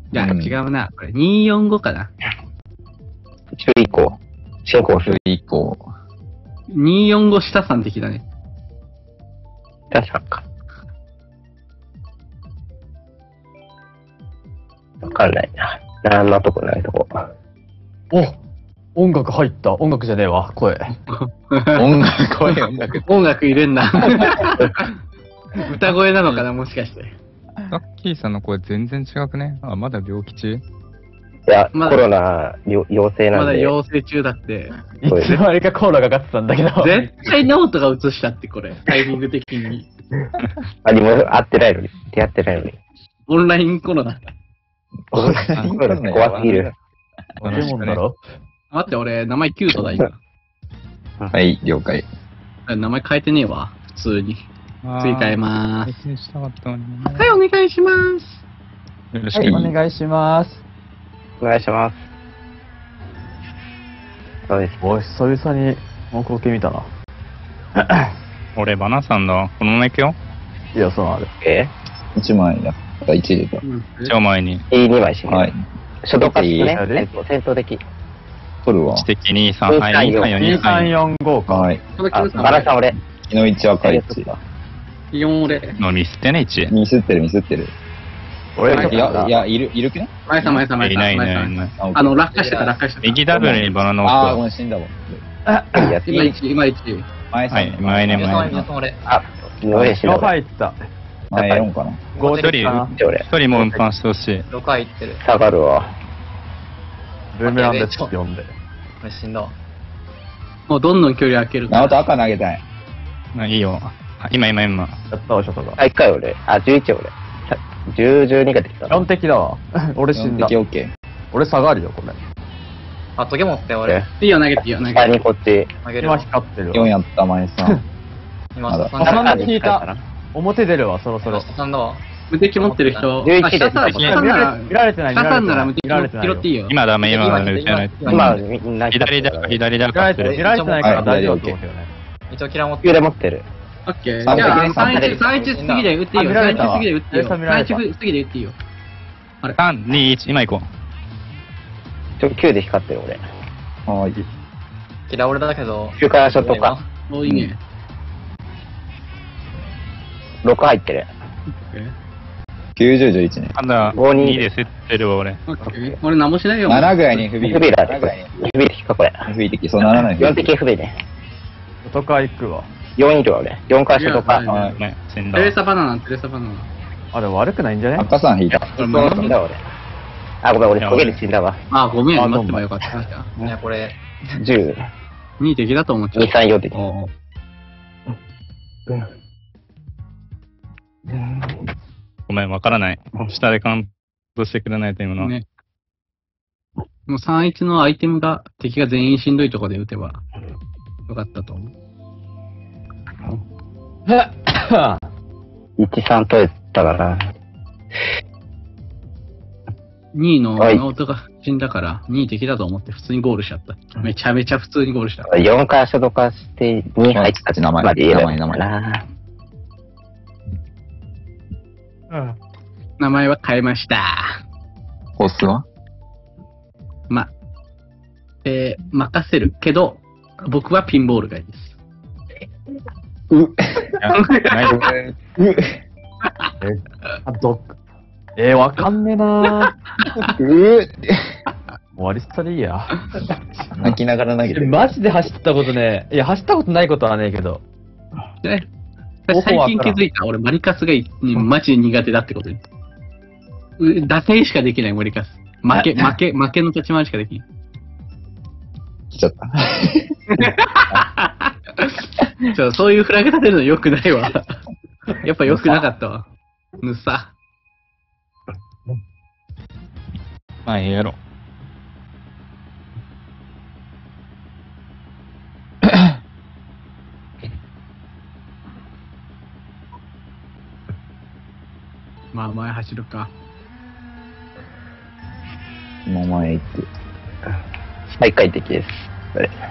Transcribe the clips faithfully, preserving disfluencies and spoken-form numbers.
いや、違うな。これにーよんごかな。 中以降。進行する。 以降。 にーよんご下さん的だね。 確かか。わかんないな。なんのとこないとこ。 お音楽入った。音楽じゃねえわ、声。 音楽、声音楽。 音楽入れんな。歌声なのかな、もしかして。 ラッキーさんの声全然違くね。あ、まだ病気中？ いや、 まだコロナよ陽性なんで。 まだ陽性中だって。 いつの間にかコーラがかかってたんだけど。 絶対ノートが映したって、これ。タイミング的に。 あ、でも会ってないのに。出会ってないのに。 オンラインコロナ。 怖すぎる。 ポケモンだろ。 待って、俺、名前キュートだ、今。 はい、了解。 名前変えてねえわ、普通に。次変えまー配信したかったのに。 す。はい、お願いします。 よろしく。 はい、お願いします。 お願いします。そうです。 おい、久々にもう光景見たな。 俺、バナさんだ。このまま行くよ。 いや、そうなる。 えいちまいだったいち出た。 うん超前に。 いいにまいしね。 はい。 初動化してね。 いい戦闘戦闘的。 取るわ。 知的にさん、はい、にさんよん、 にさんにさんよんよんごか。 はい。 あ、 このキムさんバラさん俺。 日の一赤いち。 よん俺。 のミスってね、いち。 ミスってるミスってる。 俺はいいや、いや、いる、いるくね前さん、前さん、前さん。 いないい前さんないいない。 あの、落下してた、落下してた。 右ダブルにバナナあー、ごをめん、死んだわ。 いや、 今いち、今いち。 前さん。 はい前ね前ねあ、井上死んだよ俺。 入った。 前よんかな。 ご一人かな。 俺。 一人も運搬してほしい。 ろく入ってる。 下がるわ。 ブーメランですって呼んで。 これ死んだわ。 もうどんどん距離開けるから。 ナオト赤投げたい。 あいいよ。あ今今今。 やったわ、ショトが。 あ、いっかい俺。あ、じゅういち俺。じゅう、じゅうにが出てきたな。 よん滴だわ。俺死んだ敵。オッケー。 俺下がるよ、これ。 あ、トゲ持って俺。 いいよ、投げていいよ、投げ下て。 にこっち。 今投げるわ。 光ってるよんわ。 やった、前さん。 今、 まだ下さんだ。 あなんだ聞いた表出るわ、そろそろ。 下さんだわ。 無敵持ってる人。 じゅういちあ、下さん、 です下さんなら、 見られてない、見下られてない。 さんなら無敵見られてないよ。 拾っていいよ。 今ダメ、今ダメ、 今ない。 今、みんな左だ、左だ見らかってる。 れて見られてないから大丈夫だと思うけどね。 一応キラ持って急で持ってる。 オッケー。じ三ゃあ、 敵さんいち、 ねさんいち過ぎで打っていいよ。 あ見らさんいちれたわ過ぎで打っていいよ。 さんいちさんいち過ぎで打っていいよ。 さん、に、いち、今行こちょ、きゅうで光ってる俺。 はい。 キラ俺だけど。 中華ショットか。 お、いいね。 ろく入ってる。 オッケーきゅうじゅう、じゅういちね。 う。ただ、 ごににで競ってるわ、俺。 オッケー俺何もしないよ。 ななぐらいに エフビー。 不備だななぐらいに。 エフビーで引くか、これ。 エフビー 的、そうならない。 よん滴 エフビーね。 外側行くわ。 よんいるわ、俺。よんからショットか。 いやはい。 ね、死んだテレサバナナ、テレサバナナ。 あ、でも悪くないんじゃね赤さん引いた。 これそうも死んだわ、俺。あ、ごめん、俺、焦げで死んだわ。 あ、ごめん、 あ待ってばよかった。 いや、これ、 じゅう。 に敵だと思っちゃうに、。さん、よん滴。 おうごめん、わからない。下でカウントしてくれないと今の。 ね。もうさんいちのアイテムが敵が全員しんどいとこで撃てばよかったと思う。 いち、さん取れたかな。 にいのはいノートが死んだからにい敵だと思って普通にゴールしちゃった。めちゃめちゃ普通にゴールした。 よんからショットかしてに入った名前まで言えばいい名前かな。 名前は変えました。 コースはま、えー、任せるけど、僕はピンボールがいいです。 いやないあ、ど、えー、わかんねえなうーー。終わりっさでいいや。 泣きながら投げてえ、 る。 マジで走ったことねえ。いや、走ったことないことはねえけど。 で方法わ最からん近気づいた。俺、マリカスがいマジで苦手だってことに。う打点しかできない、マリカス。負け、負け、負けの立ち回りしかできない。 来ちゃった。 ちょそういうフラグ立てるの良くないわ。やっぱ良くなかったわ。ぬさ。 まあ、ええやろ。 まあ、前走るか。 もう前行って。 はい、快適です。これ。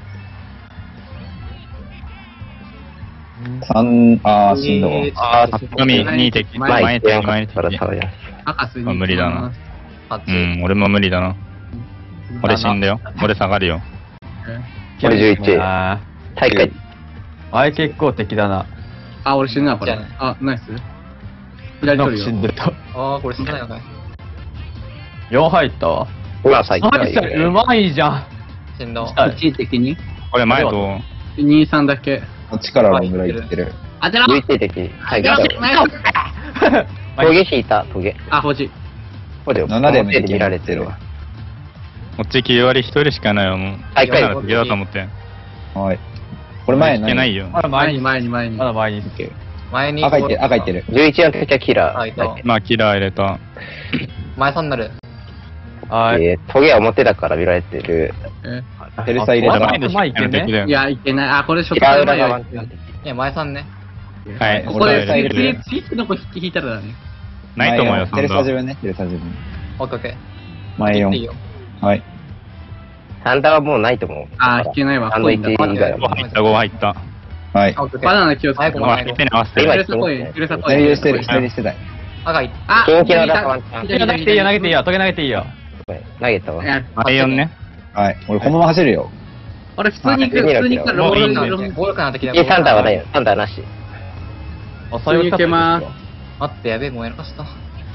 三、あー、死んだわ。 あー、 海に敵、 前前敵、前から敵。 食べます。 赤スに。 あ無理だな。 はち。 うん、俺も無理だな。俺死んだよ。俺下がるよ。 俺じゅういち。 あ大会。 前結構敵だな。 あ、俺死ぬな、これ。 じゃあ、ナイス。左なん取るよ。 か死んでた。 ああ、これ死んでないのかい。 よん入ったわ。 ほら、最入ったうまいじゃん。 死んだ。 はい一時的にこれ前と、 に、さんだけ。 こっちからロングライ行ってる。 当てろじゅういち的。大当て会。 ろトゲ引いた、トゲ。 あ、ほじ。 これ、 ななで表で見られてるわ。 こっちきゅう割一人しかないよ、もう。 大会だから次だと思って。 はい。これ前いけないよ。 まだ前に、 前に、前に、前に。 まだ前に。 前に。 赤いってる、赤いってる。 じゅういちの時はキラー。 はいとまあ、キラー入れた。 前さんになる。 はい。 えー、トゲは表だから見られてる。 えテレサ入れたらあ前。前いけね。 敵だよいや、いけない。あ、これショッキトガン前ラー裏がワンはいや、前さんね。 はい、 これ、 俺は入れてる次、次の子引いたらだね。 ないと思うよ、 テレササンダ。 自分ね、テレサ自分。 オッケーオッケー。 前よんいい。よ。 はい。 サンダーはもうないと思う。 あ、引けないわ。 サンドイッチ以外は。 ご入った、ご入った。 はい。 あオッケーオッケーバナナ気をつけて。 前まあ、相手に合わせて今る。 テレサっぽい、テレサっぽい。 左してる、左してたい。 赤い。 あ、 キンキの中ワンチャン左いや、投げていいよ、投げていいよ、トゲ投げていいよ。 投げたわい。や、 前よんね。 はい。俺、このまま走るよ。 俺普通に行く、 あ普通に行くから、ロもういいんだよールロールゴールかなってきた。 え、サンダーはないよ。サンダーなし。 あ、 普通に行けます。 待って、やべえ、もうやらかした。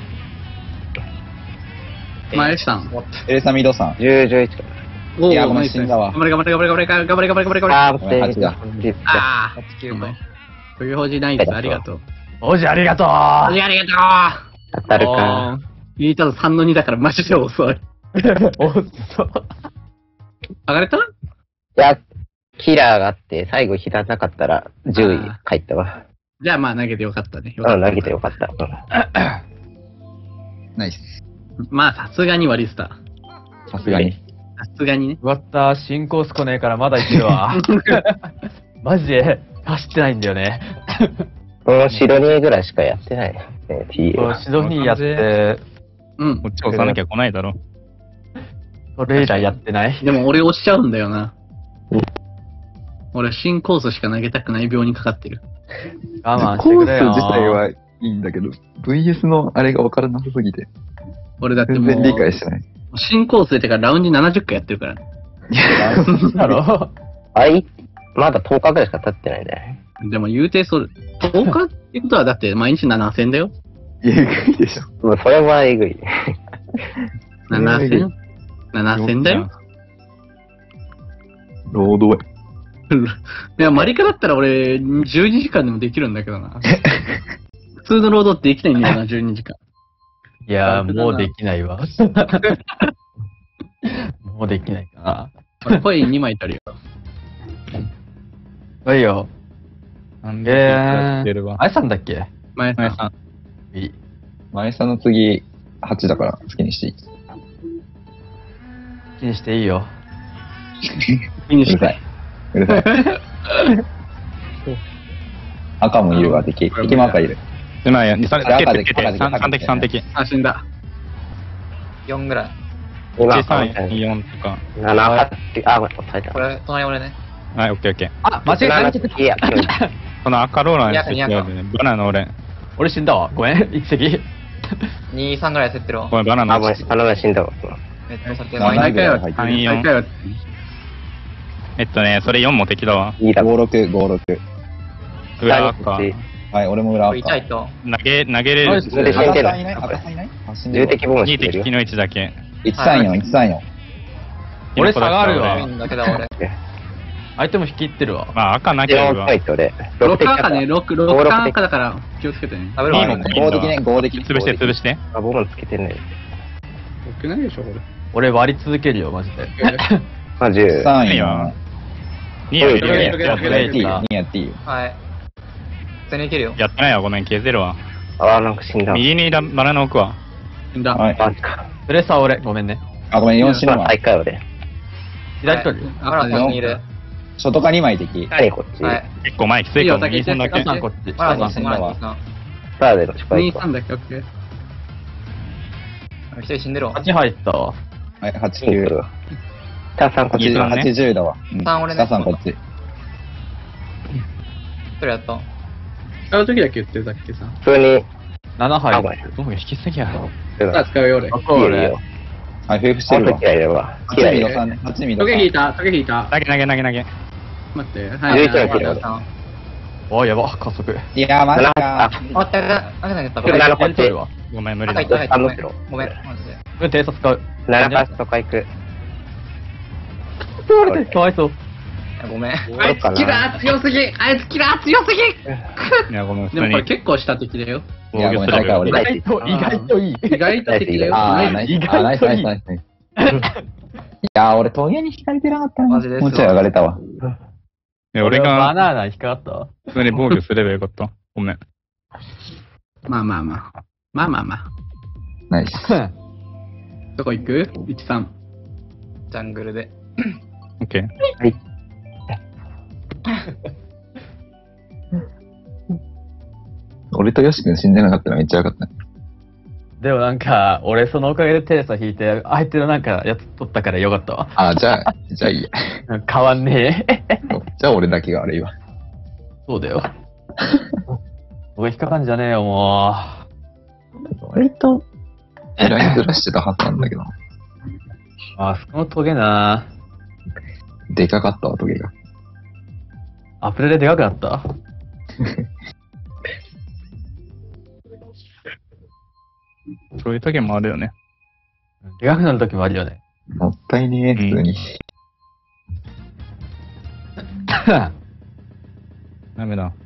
前さん。 終わったテレサミドさん。 じゅう、じゅういちか。 おーいやごめんナイス死んだわ頑張れ頑張れ頑張れ頑張れ頑張れ頑張れ頑張れ頑張れ。 あー、待って。 ごめんはちだあはち、きゅうかーお前。。という表示ないです。ありがとう。 おじありがとう。 ありがと当たるか。 う。リータードさんのにだからマジで遅い。 おっそ。 上がれたいや、キラーがあって、最後左なかったらじゅうい入ったわ。 じゃあまあ投げてよかったね。ようん、 かった投げてよかった。うんナイス。 まあさすがにはリスター。 さすがに。 さすがにね。 うわった、進行スコねえからまだいけるわ。マジで走ってないんだよね。 もうシドニーぐらいしかやってない。ね、ティーエー は。 シドニーやって、 うんこ。っち押さなきゃ来ないだろ。 それ以来やってない。 でも俺押しちゃうんだよなうん。 俺新コースしか投げたくない病にかかってる。 我慢してくれよ。 いいんだけど、ブイエス のあれが分からなさすぎて、 俺だってもう、 してない。 新コースでてからラウンジななじゅっかいやってるからね。 だろあい、まだとおかぐらいしか経ってないね。 でも言うてそれ、とおかってことはだって毎日ななせんだよ。 えぐいでしょ。 もうそれはえぐい。 ななせん ?ななせんだよ。 労働いや、マリカだったら俺、じゅうにじかんでもできるんだけどな。普通の労働ってできないんだよな、じゅうにじかん。 いやー、もうできないわ。もうできないかな。 俺コインにまい取るよ。 はいよ。 なんえーやってるわ。 あれさんだっけ前さん。 前さん。 いい。 前さんの次、はちだから好きにしていい。 気にしていいよ。 フィニッシュうるさい。うるさい。赤もいるわ、敵。敵も赤いる。 で、まあ、それ、つけて、つけて、 赤で三三敵、三敵。 あ、死んだ。 よんぐらい。 今、 いち、さん、よんとか。 なな、はち、あ、ごめん、抑えたこ。れ、隣俺ね。 はい、オッケーオッケー。 あ、間違えた。間違えたいや、 この赤ローラーににひゃくしてきてるね。バナナの俺。 俺死んだわ。ごめん。一石。 に、さんぐらい焦ってるわ。 ごめん、バナナあ、ごめん、あの死んだわ。 めっちゃされてな前に。 大会は、 入ってる大会は、 えっとね、それよんも敵だわ。 いいだろ。 ごろく、ごろく。 裏赤。 はい、俺も裏赤。 これ痛いと。 投げ、投げれる。 ナイスで死んでる赤さんいない赤さんいないあ死んでる重敵ボーンにしてるよ敵。のいちだけ。 いちさんよん、いちさんよん。 俺下がるわいいんだけど俺。 相手も引き入ってるわ。 まあ、赤なきゼロゃいいわポイントで。 ろく赤ね、 敵ろく、ろく赤だから気をつけてね。 食べるわ。 いいもん合的ね、合的。 潰して、潰して。 あ、ボーンつけてんね。 よくないでしょ、これ。 俺割り続けるよ、マジで。 まあ、じゅう。 さんいいよよにやってん。 るいいよやってないやっていいよ。にやっていいよ。 はい。普通にいけるよ。 やってないわ、ごめん、消えてるわ。 あ、なんか死んだわ。 右にバナナ置くわ。 死んだ。 はい。 マジか。 プレッサー俺、ごめんね。 あ、ごめん、よん死ぬわまあ、。最下位で。 左取るよ。 あら、ここにいる。 外かにまい敵。 何こっち。 はい。 結構前きついかも、 いいよに、さんだけ先。 さんこっち。 あら、 下死んだわ。 さん死んだわさん。 サーでの近いに、 子。 さんだっけ、オッケー。 一人死んでるわ。 はち入ったわ。 はい、はち、 シンプルきゅう。 は。タさんこっちいいぞねはちじゅうだわ。うんさん俺ね下さんこっち。 一人やった。 使うときだけ言ってたっけさ。 普通に、 なな入あごめんる。どうも引きすぎやろ。 さあ、使うよ、俺。 あ、これ。 いいよいいよあ、フェイプしてるわ。 嫌いだわ。 八嫌いだ。 味のさん、八味のさん。 トゲ引いた、トゲ引いた。 投げ投げ投げ投げ。 待って、 じゅはい。 ういちのキラはいーだ。 おやば、加速。 いやー、マジか。 あ、ったが、あげないんだったこれなのこっち。 わ。 ごめん、無理だ赤い。った、赤いった。ごめんあむしろ。 ごめん、マジで。 これ偵察使う。 ななパスとか行く。 取られてかわいそう。 いやごめん。 あいつキラー強すぎあいつキラー強すぎいや、ごめん、普でもこれ通に結構下敵だよ。 いや、ごめん、 防御する大会俺だ。 意外と、意外といい。 意外と敵だよ。 あー、ナイス。 意あー、ナイス、ナイス、 外といい。 ナイス。ナイスいやー、俺、トゲに引かれてなかったな。 マジですわもうちょい上がれたわ。 いや俺バがナナ引っかかった普通に防御すればよかった。ごめん。 まあまあまあ。まあまあまあ。 ナイス。 どこ行く ?いちさん。 ジャングルで。 オッケー。 俺とヨシ君死んでなかったらめっちゃよかったね。 でもなんか、俺そのおかげでテレサ引いて、相手のなんかやつ取ったからよかったわ。 あー、じゃあ、じゃあいいや。 変わんねえ。 じゃあ俺だけが悪いわ。 そうだよ。俺引っかかんじゃねえよ、も割と、えらいずらしてたはずなんだけど。 う。あ、そのトゲなでかかったわ、トゲが。 アプレででかくなったそういう時もあるよね。 でかくなるときもあるよね。 もったいねえ、普通に。 ダメだ。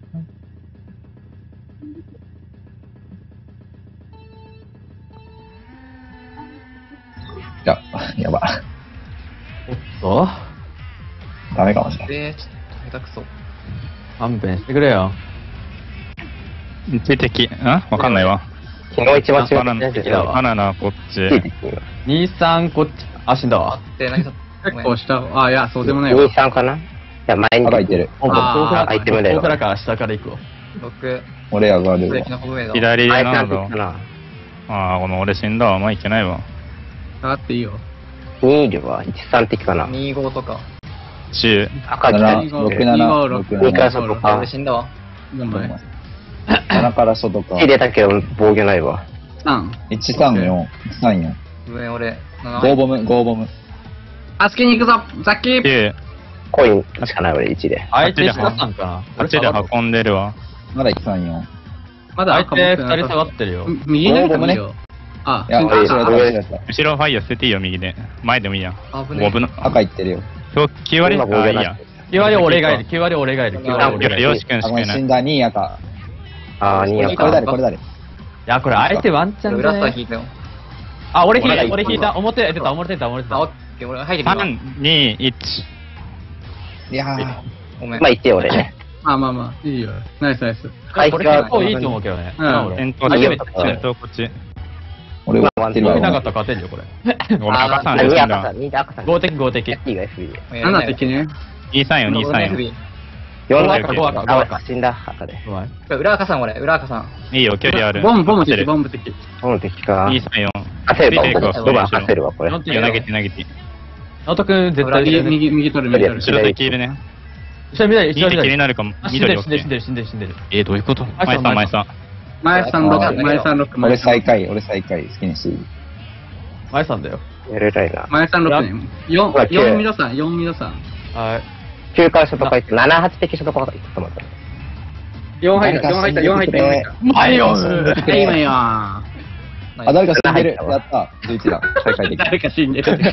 いや、やば。 おっとダメかもしれない。 で、ちょっと下手くそ。 勘弁してくれよ。 一敵。んわかんないわ。 昨日一番違バナナ、 ったやつだわ。 バナナ、こっち。 に、さん、こっち。あ、死んだわ。 で、何さ、ごめん。 結構下。あ、いや、そうでもないわに、。さんかないや、前に。 赤いてる。 おあー遠くからアイテムだよ遠くから下から行くわ。 ろく、 俺上がるわブレーキ。のホブウェイだ。 左あいつでなどなんて言った。な。 ああ、ごめん、俺死んだわ。まあいけないわ。 下がっていいよ。 にいるわ。いち、さん的かな。 に、ごとか。 中。 赤来なな、 た。 ろく、なな、ろく、 にからなな。 外あ、俺か。 死んだわ。 頑張れ。 ななから外か。 入れたけど防御ないわ。 さん。 いちさんよん、いちさんよん。 上俺、ななゴーボム、ゴーボム。 助けに行くぞザッキーきゅう。 コインしかない俺いちで。 相手下さんかなはちで運んでるわ。 まだいちさんよん。 まだ相手赤持ってない二人下がってるよ。 右の人もいいよ。あい、や、 あ後ろだった、後ろだった。 後ろファイヤー捨てていいよ、右で。前でもいいや。 危ねボブの。 赤いってるよ。 今日きゅう割今防御ないあいいや。 きゅう割俺がいる、きゅう割俺がいる、きゅう割俺がいる。 よし君しあ、ごめん、 かいない。 死んだ、に赤。 あー、にやか。 これ誰、これ誰いや、これ相手ワンチャン裏じゃね下引いたよ。 あ、俺引いた、 俺が俺引いた。表出た、表出た、表出あ、オッた。 ケー、俺入ってくるわ。 さん、に、いち。 いやー、 ごめん。 まあ言ってよ俺ね。 まあまあまあ、いいよ。ナイスナイス。 回これ結構いいと思うけどね。 うん俺。 先頭あいいよ先頭こっち。 俺は知ってるわ。 見なかったら勝てるよ、これ。 ごめん、赤さんあ、にで死んだわ。 赤さん、に赤さん。 合敵、合敵。 ヤッティが エフビー で。 なな敵ね。 にさんよ、にさんよ。 よんご赤、 赤、ご赤、 あ、 ご赤。 死んだ赤で。 うまい。 裏赤さん俺、裏赤さん。 いいよ、距離ある。 ボン、ボム敵、 る。 ボム敵。 その敵か。 にさんよん。 焦るわ、 ついていくわロバ焦るわ、これ。 四いいよ、投げて投げて。 直人くん絶対右、 後ろ右、右取る、右取後る。 ろ敵いるね。 見ない、後ろ見いい敵にない。 なるかも。 あ、死んで緑る、 OK 死んでる、死んでる、死んでる、死んでる。 えー、どういうこと前さん前さん、前さん。 前さんろく、 あ前さんろく、 俺最下位、俺最下位、好きにしていい。 前さんだよ。 やれないな。 前さんろくね。よん、 ほらきゅうよんミロさん、よんミロさん。 はい。 きゅうから外か行って、なな、はち的外か行ったと思った。 よん入った、よん入った、よん入った、よん入った。 前よはい、今よ。 あ、誰か死んでる。 入ったわやった。じゅういちだ。最下位的。 誰か死んでる。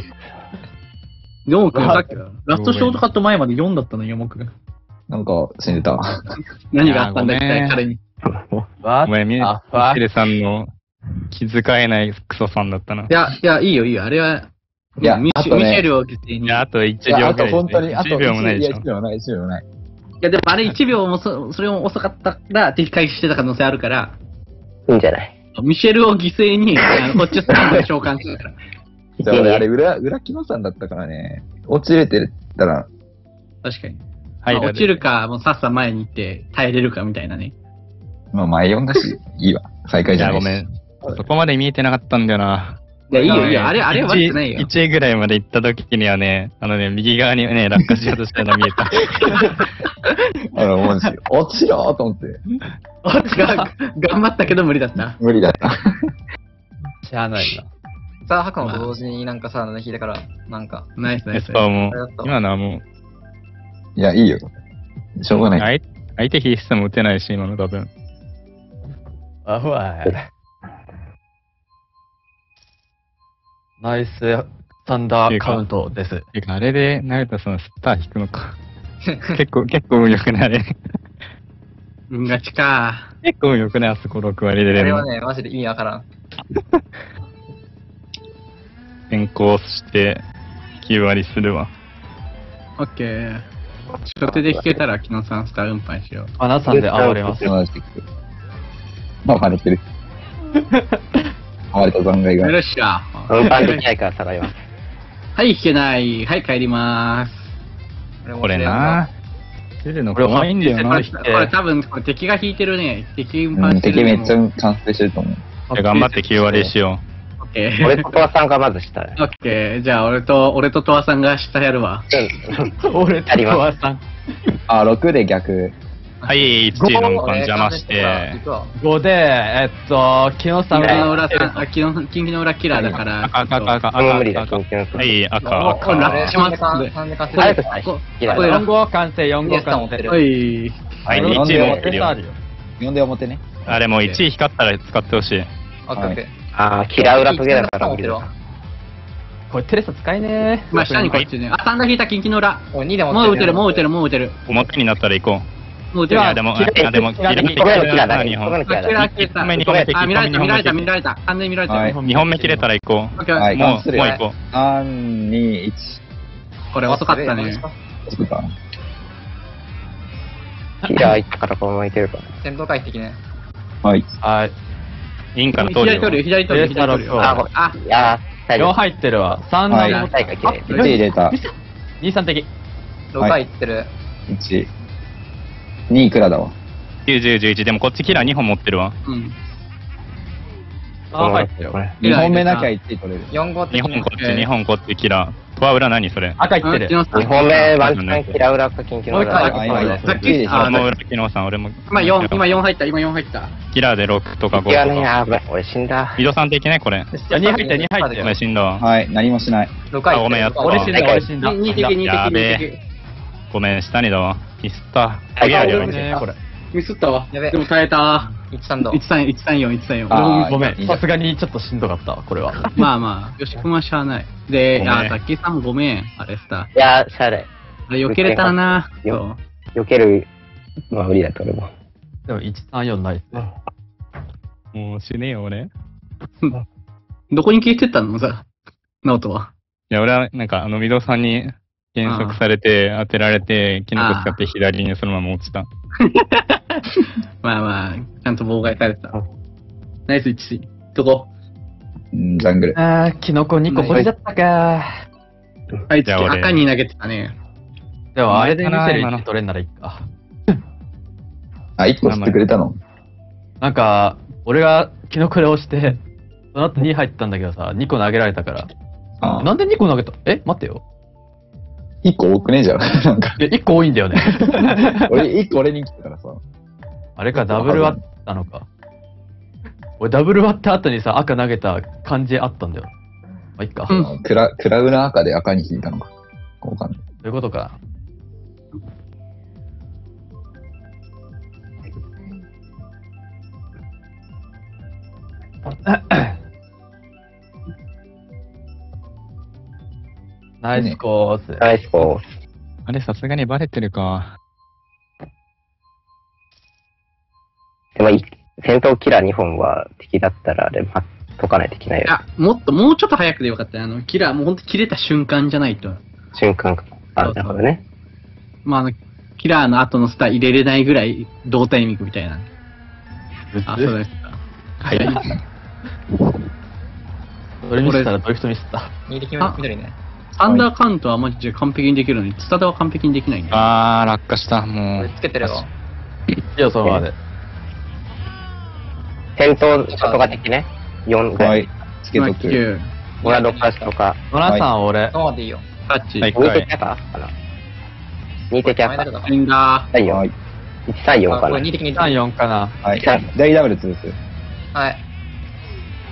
よんくん、さっき、ラストショートカット前までよんだったの、よもくん。 なんか死んでた。 何があったんだ、一いやーごめん体彼に。 わごめん、みあ、わミレさんの気遣えないクソさんだったな。 いや、いや、いいよ、いいよ。あれは、 いやミシあとねミシェルを犠牲に。 いや、あといちいや、あと秒ぐらい本当に、あといちびょうもないでしいやょいち。びょうもない、いちびょうもない。 いや、でもあれいちびょうもそ、それも遅かったら敵回避してた可能性あるから、 いいんじゃない。 ミシェルを犠牲に、あのこっちスタンドで召喚してたから。 じゃあ俺、あれ、裏、裏木野さんだったからね。落ちれてたら、 確かに。 はい、 まあ落ちるか、もうさっさ前に行って耐えれるかみたいなね。 まあ、前よんだし、いいわ。最下位いや、 じゃないし。 ごめん。そこまで見えてなかったんだよな。 いや、いいよ、いいよ。あれ、あれは悪くないよ。 いちいぐらいまで行った時にはね、あのね、右側にね、落下しようとしたの見えた。 あの、もう、落ちろーと思って。 あっちが頑張ったけど無理だった。 無理だった。 しゃあないな。 スター吐くのと同時になんかさ、引いたから、なんか、 ナイスナイス。 えっと、もうあれだった、 今のはもいや、いいよ。しょうがう、 ない。 相相手必死も打てないし、今の多分。 あふわい。ナイスサンダーカウントです。 てか、あれで、成田さんスター引くのか。結構、結構運良くないあれ。 運勝ちか。 結構運良くないあそころく割ででもあれは。ね、マジで意味わからん。 変更して、きゅう割するわ。 オッケー。初手で引けたら、木野さんスター運搬しよう。 アナさんで暴れます。 同じく。まあ、跳ねてる。跳ねた残骸が。 よっしゃ。 運搬できないから下がります。 はい、引けない。はい、帰りまーす。 これな出るのこれ怖いんだよな。 これ、これ多分、これ敵が引いてるね。敵運うん、 搬してるね。 敵めっちゃ完成してると思う。 じゃあ頑張ってきゅう割しよオッケー。 俺とトワさんがまず下へ。 オッケー。じゃあ、俺と、俺とトワさんが下やるわ。 俺とトワさん。 あ、ろくで逆。 う。はい、いちの運搬邪魔して。 ごで、えっと、木野さんキンキのが裏さん、あ、キンキの裏キラーだから。 赤、赤、赤、赤、 もう無理だ、 赤。 緊急の。 はい、赤、 これ赤。 ラップします。 さんで完成。 ありがとうございこます。 これよん号完成、よん号完成。 おい。 はい、 これいち持ってるよ。 呼んで表ね。 あれもういち光ったら使ってほしい。 オッケーオッケー。 あー、キラー裏トゲだから無理だ。 これテレサ使えねー。 まあ、下にこっちね。あ、さんだ引いたキンキの裏。 俺にでももう打てる、もう打てる、もう打てる。 表になったら行こもう打てる。 う。いや、でも、 キラあ、でも、キラキラ一個目のキラーだね。 日本一個目のキラーだね。 あキラー消えた。 にほんめ敵あ、見られた、見られた、 にほんめ敵見られた。完全に見られた。 はいにほんめ切れたら行こオッケーはい、 う。もう、もう関する。 行こさん、に、いち。 これ遅かったね。 作った。 キラー行ったからこのままいけるから。 戦闘回避的ね。 はい。 はい。 う。インから通るよ。 左取るよ、左取るよ、左取るよ。 ああ、 あ、 いやー、大丈よん夫。 入ってるわ。さんはいの最下綺麗。 いち入れた。 に、さん的。 ろく回いってる。 いち。にいくらだわ。 きゅう、じゅう、じゅういち。でもこっちキラーにほん持ってるわ。 うん。 あ、入ってるよ。 にほんめなきゃいち取れる。 よん号にほんこっち、にほんこっちキラー。トア裏何それ？ 赤いってる。 にほんめワンチャンキラー裏かキンキの裏。 あ、今いいです。 さっきいいでしょ。 あ、もう裏木野さん、俺も。 今よん、今よん入った、今よん入った。 キラーでろくとかごといやね、 か。 やばい。俺死んだ。 井戸さん的ね、これ。 やに入ったに入ったよお前死んだわ。 はい、何もしない。 ろく回あごめんやった俺死んだ、 はい俺死んだ。 に敵、に敵、 やべえに敵。 ごめん、下にだわ。ミスった。 はいトゲあるよ。 ねこれ。 ミスったわ。 やべでも耐えた。 いちさん度。 いちさん、いちさんよん、いちさんよん。 あーごめん。 いいじゃんさすがにちょっとしんどかったわ、これは。 まあまあ、よしくんはしゃあない。で、 ごめんあ、ザッキーさんもごめん。あれした。 いやー、シャーレ。 あれ、避けれたな。そよ避ける。まあ無理だった俺も。 でもいちさんよんないっすね。 もう死ねえよ、俺。 う。どこに消えてったのさ、ナオトは。 いや、俺は、なんか、あの、ミドさんに減速されて、当てられて、キノコ使って左にそのまま落ちた。 まあまあ、ちゃんと妨害されてた。ナイスいち、どこうん、ジャングル。 あー、キノコにこ掘りだったかあいつじゃあ俺赤に投げてたね。 でもあれで見せる今の位置取れんならいいか。 あ、いっこ吸ってくれたのなんか、俺がキノコで押して、その後に入ったんだけどさ、にこ投げられたから。 あなんでにこ投げたえ待ってよ。 いっこ多くねえじゃん。なんか、 いや、いっこ多いんだよね。 俺、いっこ俺に来たからさ。 あれか、ダブル割ったのか。俺、ダブル割った後にさ、赤投げた感じあったんだよ。まあ、いっか。 うんそクラ、クラウナ赤で赤に引いたのか。わかんない。 ういうことか。ナイスコース。 ナイスコース。 あれ、さすがにバレてるか。 でもい、戦闘キラーにほんは敵だったらあれ、ま、解かないといけないよ。 いや、もっと、もうちょっと早くでよかったよ。あの、キラー、もうほんと切れた瞬間じゃないと。 瞬間。あ、なるほどね。 まあ、あの、キラーの後のスター入れれないぐらい同タイミングみたいな。あ、そうですか。早い。 それミスったらドリフトミスった。 に敵あ緑ね。 アンダーカウントはマジで完璧にできるのに、ツタダは完璧にできないんだよ。 あー、落下した。もう。 俺つけてるよ。 いいよ、そのままで。 戦闘とか的ね。よんぐら。 はいい。つけまあ、 とく。 きゅう、 俺はろく発とか。 ノラさん、俺そ、のままでいいよ。 タッチ、 はいに敵赤かなに敵赤。 前だけどリンダはいよ。 はい。 いちさんよんかな。 あこれに敵にさんよんかな。 はい。大ダブル潰す。 はい。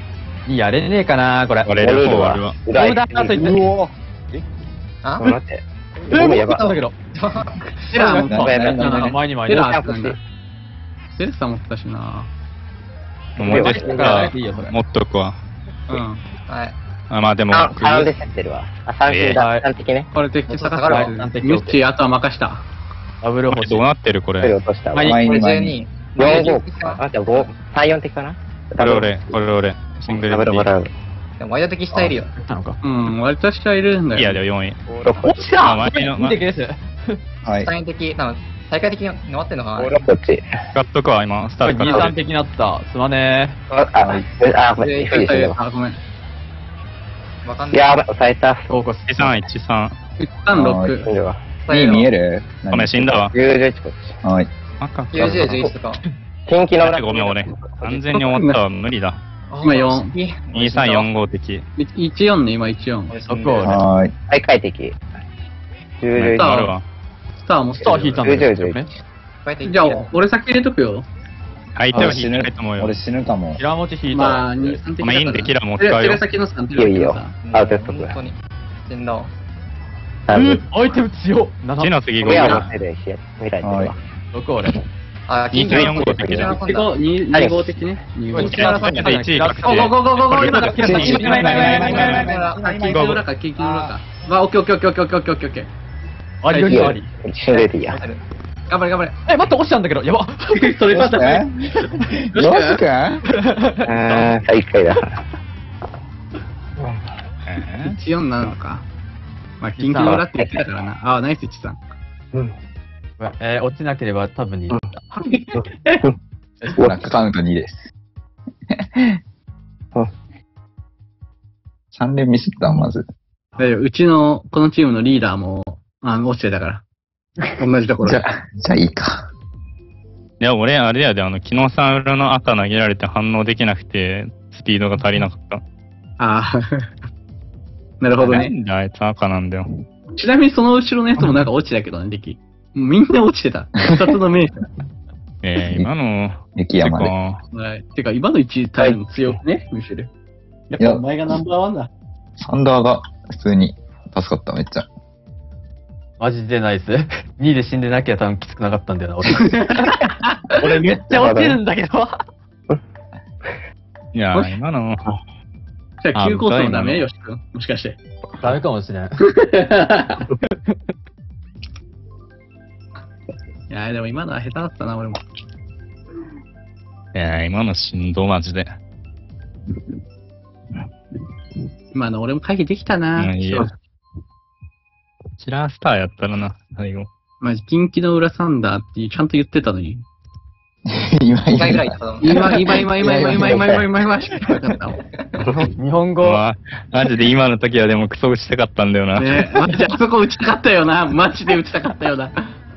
にやれねえかなこれ。 俺の方は。 裏そうだなと言って。 うおあ待って。 え、もうやでもやばったんだけど。 テラー持ってやばいやばいたな。 前に前に。 テラー欲しいテレスタ持ってたしな。 思い出したらいいよそれ。 持っとくわ。 うん。 はい。 あ、まあでも、 あ、カウンで競ってるわ。あ、三球だ。 はい三的ね。 これ敵下が下がるってる。ミッチー、あとは任した。 ダブル欲しいどう。なってるここれれ。 落としたわ。 はい前これに前に。 じゅうに。 よんごか。あ、じゃあご、さん、よん的かな。 これ俺、これ俺。シングルダブルもらう。 でもワイド的下いるよ。 なのか。 うん、割と下いるんだよ。 いや、でもよんい。 落ちたあ前の見てくです。 はい。 三的、多分大会的に回ってんのかな。 こっち。 使っとくわ、今。スタートにさんから。 的になった。すまねあ、あ、あ、これ、フリーするわ。 あ、ごめん。 わかんない。 やばい、抑えた。 え。高校いちさんいちさん。 いちさんろく。 死んるわ。 に見えるごめん、死んだわ。 じゅう、じゅういちこっち。 はい。 赤か。 きゅうじゅう、じゅういちとか。 近畿の裏。 ごめん、俺。完全に終わったわ。無理だ。 今よん。 にさんよんご的。 いちよんね、今いちよん。 俺死六をんでるはい。 大快適。じゅう、じゅういち。 あるわ。 スターもススター引いたんだじゅう、じゅうよね。 じゃあ、俺先入れとくよ。 相手は引い俺死ぬてないと思うよ俺。死ぬかも。 平持ち引いた。 まあ、に、さん的ごめん、いいんで、キラーも使うテレよ。 先のさんいいよいいよ。アウトやっとくわ。 本当に。死んだわ。 多分。 アイテム強っ。なな。 地の次ご上は持が。 ってるし、未来ってるわ。 ろく俺。 あ、 にさんよんご的じゃん。 に号、に号的ね。に号的。 キラーさんでいちい確定。 ゴーゴーゴーゴーゴー、今だ、キラさん、 いちいち今だ、今だ、今だ、今だ、あ、キンキの裏か、キンキの裏か。まあ、オッケーオッケーオッケーオッケーオッケーオッケーオッケー。 ありよりあり。 死んでていいや。 頑張れ頑張れ。 え、待って、落ちたんだけど。やば。 それまたね。 ロスくんあー、最下位だ。 えいちよんなのか。まあ、キンキの裏って言ってたからな。あ、ナイスいちさん。 えー、落ちなければ多分に。 ラックカウントにです。さん連ミスったまず。 だようちの、このチームのリーダーも、あ落ちてたから。同じところで。 じゃあ、じゃあいいか。 いや、俺、あれやで、あの、木野さん裏の赤投げられて反応できなくて、スピードが足りなかった。 ああ。なるほどなね。 んであいつ赤なんだよ。 ちなみにその後ろのやつもなんか落ちたけどね、デキ。みんな落ちてた。二つの名手。 えー、今の、 雪山で。 かはい。てか、今のいちタイム強くね、むしろ。やっぱお前がナンバーワンだ。 サンダーが普通に助かった、めっちゃ。 マジでナイス。にで死んでなきゃ多分きつくなかったんだよな、俺。俺めっちゃ落ちるんだけど。 いやー、今の、 じゃあ、急コースもダメあよし君。もしかして。 ダメかもしれん。 いやーでも今のは下手だったな、俺も。 いやー、今のしんど、マジで。 今の俺も回避できたな。 うんいいよキラースターやったらな、最後。 まじ、キンキの裏サンダーってちゃんと言ってたのに。 今、 にかいぐらい言ったと思う。 今、今、今、今、今、今、今、今、今、今しか言わなかったもん。 日本語。 まあ、マジで今の時はでもクソ打ちたかったんだよな。 ねマジあそこ打ちたかったよな。マジで打ちたかったよな。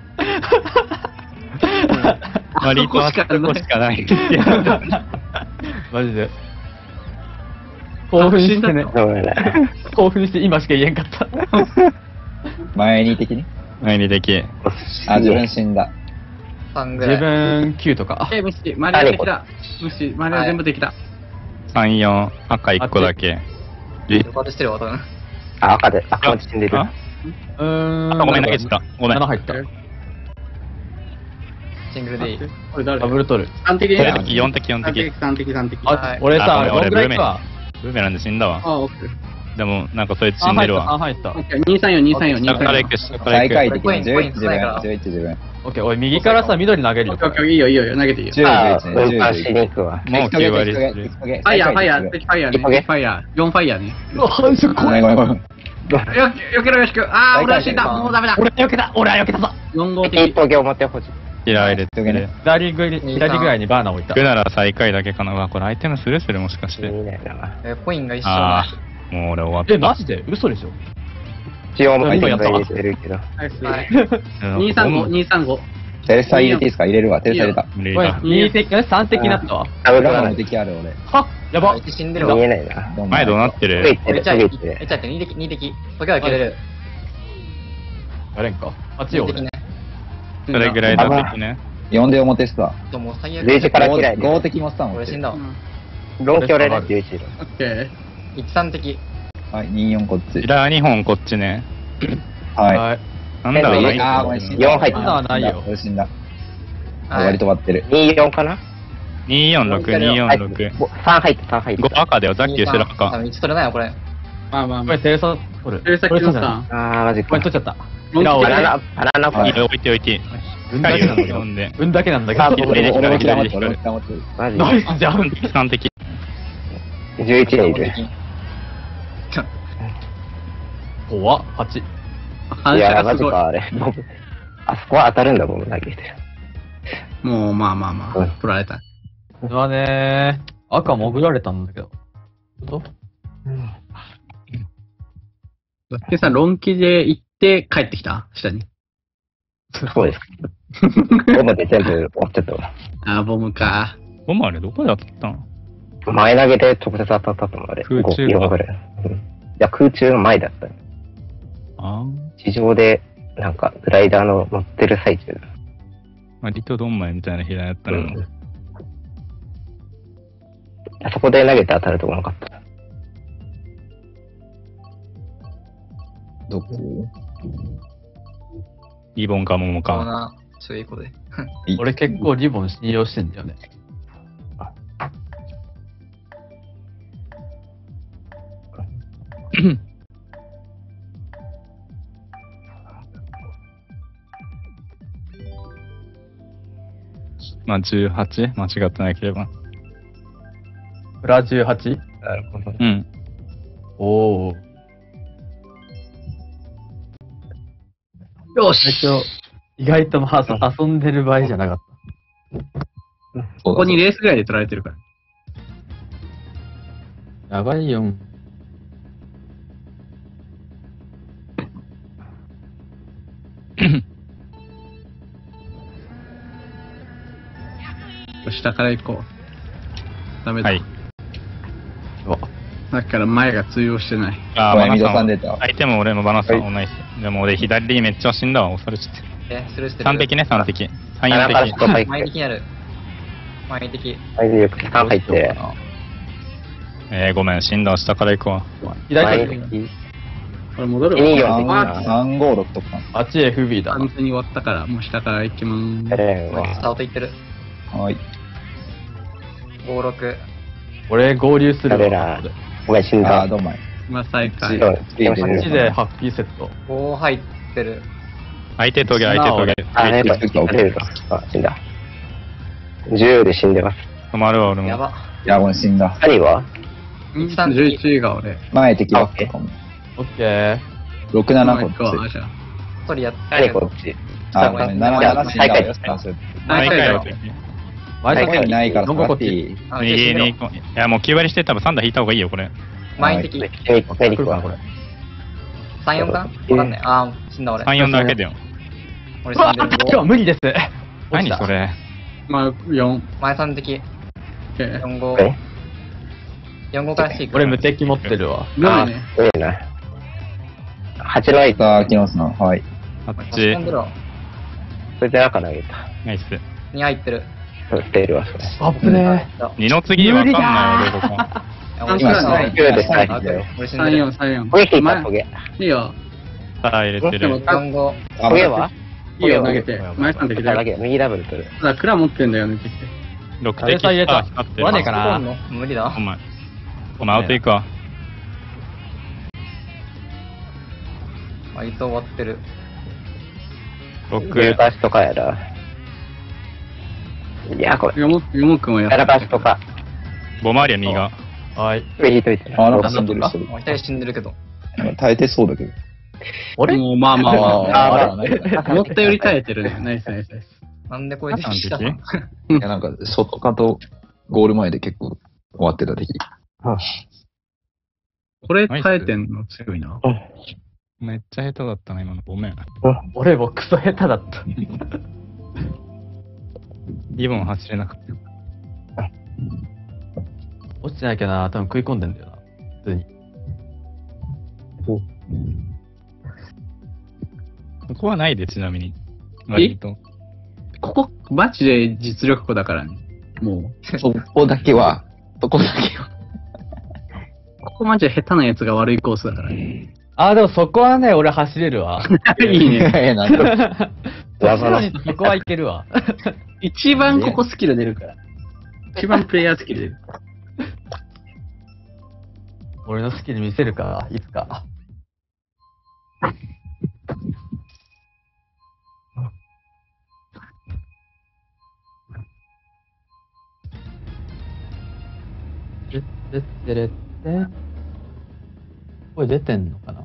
割とあそこしかない。 マジで。興奮してね。 ごめんな。 興奮して今しか言えんかった。 前に的に前にでき。 あ、自分死んだ。 自さんぐらい。 分きゅうとか。 え、無視。マリア敵だ。無視。マリア全部敵だ。 さん、よん、赤いっこだけ。え横でしてるわ、多分。 あ、赤で、赤で死んでる。 あうーん。 あごめん、投げてた。ごめん。 なな入った。 シングルでいい。 これ誰ダブル取る。 三敵ね。 これ的、よん的、よん三敵、 的。 三敵、三敵。 はい、 あ俺さ、 あごめん俺どんぐらい行くわ。 ブーメランで死んだわ。 あ、オッケー。 でも、なんかそいつ死あ、 んでる入った。あ、 わ。 入った。 オッケー。にさんよん、にさんよん、にさんよん。 下から行く、下から最下位行く。 的にじゅういち自コインコイン分、じゅういち自分。 オッケー、おい、右からさ、緑投げるよ。 オッケー、オッケー、いいよ、いいよ、投げていいよ。 じゅう、 あ、 じゅういちね、 運搬しじゅういち。 に行くわ。 もうきゅう割する。 ファイヤー、ファイヤー、敵ファイヤーね。 一個ゲファイヤー。よんファイヤーね。 うわ、反則ごめんごめんごめん。 よ、よけろよしく。あー、俺は死んだ。もうダメだ。 俺は避けた俺は避けたぞよん号一敵。 歩行持ってほしい。 嫌いで一時ね左ぐらい、左ぐらいにバーナー置いた行く。なら最下位だけかな。うわ、これアイテムスルーするもしかしいいて。 ねな。 えコインが一緒あだ。 あ、もう俺終わった。 え、マジで嘘でしょ一応も入れてるけど。 ナイス。 うんにさんご、にさんご。 テレサ入れていいですか入れるわ、テレサ入れた。 無理おいだ、 に敵、えさん敵になったわ。 ダブル裏なも敵ある俺。 はやばあいつ死んでるわ。 見えないな。 どんどん前どうなってる上行ってる、 えちゃい、 上行ってる。 えちゃってに敵、に敵。時は受けれる。 やれんか。あっちよ、俺に敵。ね。 それぐらいだ的ね。 よんで表スタともう最悪。 レイジから嫌いで。 合的もスタン持ってる。 俺死んだわ。 ロンキョレね、じゅういちロン。 オッケー。 いちさん敵。 はい、によんこっち。 キラーにほんこっちね。 はい。 はい。 なんだろう、ないあー、ごめん、死んだ。 よん入ったそんなはないよ俺死んだ。 はい割と終わってる。 によんかなによんろく、によんろく。 さん入った、さん入っごた。 赤だよ、ザッキー後ろ多赤。 分いち取れないよ、これ。 こまあまあまあ。 れテレサ取る。 テレサこれそうじゃないキロさん。 あー、マジかこれ。取っちゃった。 ロンキキラーバナナ、 俺バナナかはいいいよ置いて置いて。 運だけなんだけど読。んで。 運だけなんだけあど。 俺も俺も左嫌ってる、俺も嫌ってる。 マジナイスじゃん。 さん敵。 じゅういちにんいる。 怖っ。はち。 反いや、 射がすごい。 マジか、あれ。あそこは当たるんだもん、投げて。 もう、まあまあまあうん、 取られた。 うわねー。赤潜られたんだけど。どうザッケンさん、ロンキで行って帰ってきた下に。 そうです。ボムで全部終わっちゃったわ。 あー、ボムか。 ボムあれどこで当たったの？ 前投げで直接当たったと思う、あれ。 空中かごよんぐらい。うんいや、空中の前だった。 あ地上で、なんか、グライダーの乗ってる最中だ。 あ。割とドンマイみたいな左やったの。 うんあそこで投げて当たるとこなかった。 どこリボンかモモか。 コーナー、注意子で。 俺結構リボン信用してんだよね。 まあじゅうはち？間違ってなければ。 プラじゅうはち？ なるほど。 うん。 おー。 よめっちゃ、意外とまあ遊んでる場合じゃなかっここにレースぐらいで取られてるから。 た。やばいよ。 下から行こう。ダメだ。 はい。 うわさっきから前が通用してない。 あごめん、ミドバナさん。 さん出た。 相手も俺もバナさん同じ。でも俺左にめっちゃ死んだわ、恐れちゃって。 え、スルーしてる。 さん敵ね、さん敵。さん、よん敵バナナス。ト入前って。 敵にある。前敵。 前でよくさん入って。 えー、ごめん、死んだわ、下から行くわ。 左手前敵。 これ戻るいいよわ。あささんごろくとか。 あっち エフビー だな完。全に終わったから、もう下から行きまーす。 エレンスターは。 トいってる。 はい。 ご、ろく。 俺合流する誰わ。 だごめん、死んだあー、。どうも。 まあ、再開。 そう出てるあっちでハッピーセット。 ご入ってる。 相手トゲ、相手トゲ。 あ、やっぱ出てきた出るか。あ、死んだ。じゅうで死んでます。 止まるわ、俺も。 やば。 いや、ごめん、死んだ。 何はうんじゅういちが俺。 前敵だったかも。 オッケー。 ろく、ななこっ行くわち。 じゃあ。 一人やって何こっち。 あ、ごめん、なな、なな死んだわよ。 最毎回や下位だろ。 前最下位ここにないからどここっち下がっていい。 あ右に行こう。いや、もうきゅう割して多分さん打引いた方がいいよ、これ。 前敵。 メリック、メリックは来るかなこれ。 さん、よんかなわかんない。あー、死んだ俺。 さん、よんだけだよ。 俺うわ、 死んでる。 今日無理です。 何それ。 まあ、よん。 前さん敵。 オッケー。 よん、ご。 えよん、ごからシーク。 俺無敵持ってるわ。 うまいね。 すごいな。はちのいさあ、木野さん。はい。 あっ差しち込ん。でろ。 それで中投げた。 ナイス。 に入ってる。 打ってるわ、それ。 あぶね二の次わかんないよ、俺ここ。 いやあ俺死んだそうだねきゅうで最あ後だよ。 さん、 俺死んでる。 よん、さん、よん。 トゲ引いた、 前トゲ。 いいよ。 さあ、入れてでもる。 よん、ご。 あトゲはいいよ、投げて。前さん敵だよ。 だけ右ダブル取る。 ただ、蔵持ってんだよ、抜きして。 ろくあれ敵さ入れた光ってるワネかなあそこ来んの無理だお。前。お前、アウト行くわ。 割と終わってる。 ろく。 牛バスとかやら。いや、これ。 よも、よもくんはやガラったバスとか。 ボマリア右が。 はい。 上引いといて。 あ、なんか死んでる人。 もう一人死んでるけど。 耐えてそうだけど。 俺もう、まあまあまあ。 ああ、 思ったより耐えてるね。ナイスナイスナイス。 なんでこれで来た何のいや、なんか、外かとゴール前で結構終わってた敵。 これ耐えてんの強いな。 めっちゃ下手だったな、今の。ごめん。 俺もクソ下手だった。 リボン走れなかった。 落ちてなきゃな、多分食い込んでんだよな。普通に。 ここはないで、ちなみに。割と。 ここ、マジで実力子だからね。もそこだけは、 そこだけは。ここマジで下手なやつが悪いコースだからね。 あー、でもそこはね、俺走れるわ。 いいね。 え、なんで確かにそこはいけるわ。 一番ここスキル出るから。一番プレイヤースキル出る。 俺のスキル見せるか、いつか。でってれって。これ出てんのかな？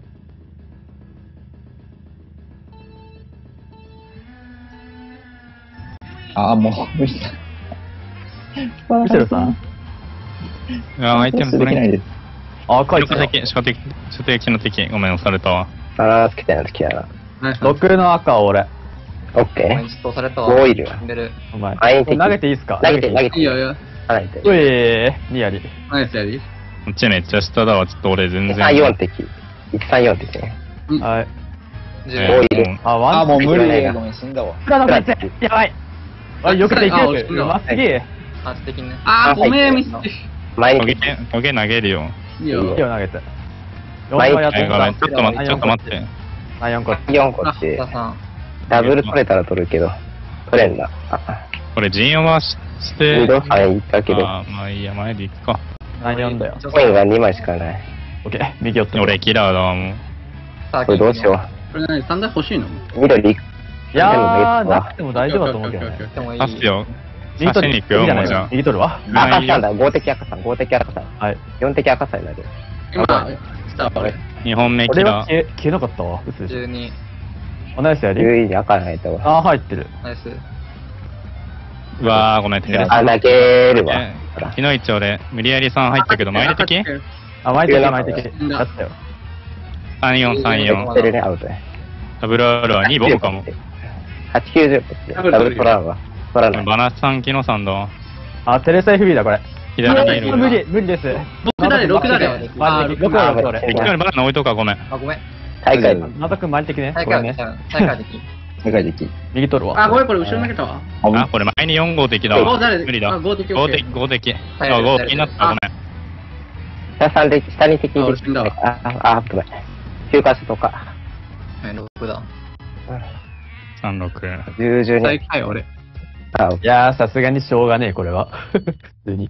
あ、もう、無理だ。 ミシェルさん？ いや、アイテムで取れない。 きないです。 あ、赤い初敵、初敵、初敵の敵。ごめん、押されたわ。 バランスつけてないときだな。 ろくの赤俺。 オッケー。 お前ちょっと押されたわ。 もういるわ死んでる。 お前。 あいい敵投げていいっすか？ 投げて、投げて。 いいよいいよ。 投げて。 うえー、にやり。 ナイスやり。 こっちめっちゃ下だわ。ちょっと俺全然。 さんよん敵。いちさんよん敵ね。 はい。 十えーもういる。 あ、ワンあ、もう無理はいだ。ごめん、死んだわ。 プラの勝ちやばいあ、よくできある。うますげえ。 あ、素敵ね。 あー、ごめん、ミス。 前にトゲ、トゲ投げるよ。 いいよ。 手を投げて。よん毎日やってえ、ごめん、ちょっと待って、ちょっと待って。 あ、よんこ。 よんこって田、さん。 ダブル取れたら取るけど、取れんな。あ、 これ陣容はしして二。度さんいったけど、 あーまあいいや、前で行くか。 何よんだよ。 コインがにまいしかない。 オッケー、右寄って。 俺キラーだわ、もう。 さあこれどうしよこれ何、三台欲しいのう。緑、 いやー、 全部なくても大丈夫だと思うけどね。 でもいい。 刺すよ。 右取る。 刺しに行くよ、 右じゃないもうじゃあ。 右取るわ。 赤さんだ、ご敵赤さん、ご敵赤さん。 はい。 よん敵赤さんになる。 今、来た、これ。 にほんめキ俺ラー。 は消え消えなかったわ。うつでしじゅうに。 ょ。おナイスやり。 じゅういに赤に入ったわ。 あー、入ってる。 ナイス。 うわー、ごめん、テレス。 あ、投げるわ。 え昨日一俺、無理やりさん入ったけど、前で敵あ、巻いてき、巻いてき。 うんやったよ。 さんよんさんよん。 テレね、アウトね。 ダブル アール はにボムかも。 はちきゅうぜろこっち。ダブル取らんわ。取らない。 バナスさん、キノさんだわ。 あ、テレサ エフビー だ、これ。 左にいる。 無理、無理です。 僕誰、六誰。 マジで、僕だ、僕俺。 敵よりバナナ置いとくか、ごめん。 あ、ごめん。 大会に。 またくん、巻いてきね。 大これね。 会は大会的。 世界的。 右取るわ。 あ、ごめん、これ後ろ投げたわ。 あ、これ前によん号敵だわ。 ご誰無理だ。 あ、ご敵、 ご OK 敵、ご敵。 はいあ、ご気になった、ごめん。 下さんで、下に敵あ俺死んだわあ、あ、あ、危ない。休暇とか。 はい、ろくだ。 さんろく。 じゅう、じゅうに。 最下位、俺。 あ、 いやー、さすがにしょうがねえ、これは。普通に。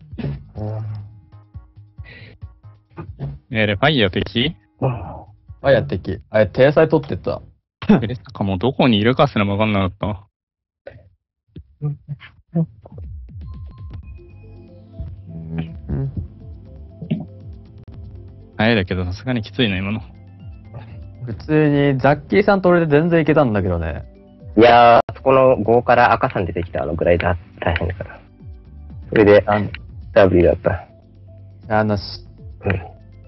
えー、レファイア敵あ、やってき。あれ、テレサイ取ってった。 テレサかもうどこにいるかすらわかんなかった。早いだけど、さすがにきついな、今の。 普通に、ザッキーさんと俺で全然いけたんだけどね。 いやー、そこのごから赤さん出てきたあのぐらいだ大変だから。それで、 あの、 W だった。 あの、しうん。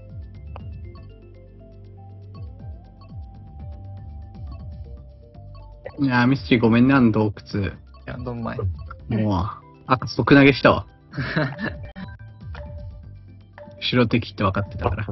いやー、ミスチーごめんね、あの洞窟。 いや、どんまい。 もう、あ、即投げしたわ。白敵って分かってたから。